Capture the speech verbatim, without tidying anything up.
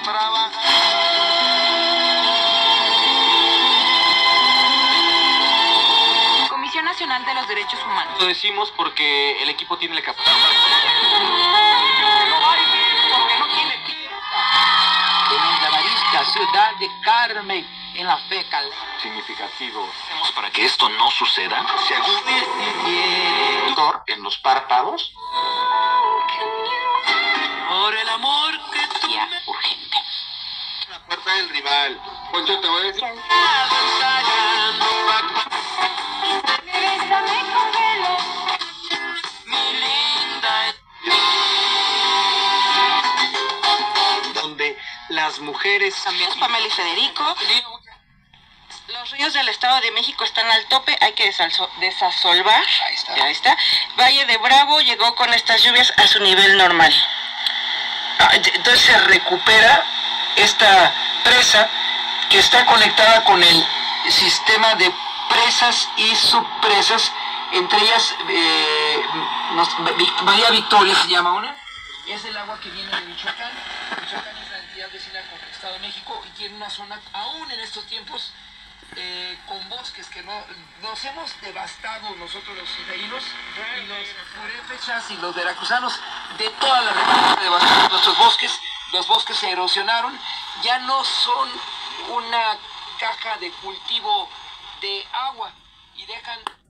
trabajar. Comisión Nacional de los Derechos Humanos. Lo decimos porque el equipo tiene la capacidad. Porque no tiene tiempo. En la marisca ciudad de Carmen, en la fecal. Significativo. Hacemos para que esto no suceda. Según en los párpados. Por el amor que tú ya, urgente. La puerta del rival. Poncho, te voy a decir. Mi linda. Donde las mujeres También Pamela y Federico. Los ríos del Estado de México están al tope, hay que desalzo- desasolvar. Ahí está. Ya está. Valle de Bravo llegó con estas lluvias a su nivel normal. Ah, entonces se recupera esta presa que está conectada con el sistema de presas y subpresas, entre ellas eh, nos- Bahía Victoria se llama una. Es el agua que viene de Michoacán. Michoacán es la entidad vecina con el Estado de México y tiene una zona, aún en estos tiempos, eh, con bosques que no, nos hemos devastado nosotros los citadinos y los purépechas y los veracruzanos de toda la República, devastamos nuestros bosques, los bosques se erosionaron, ya no son una caja de cultivo de agua y dejan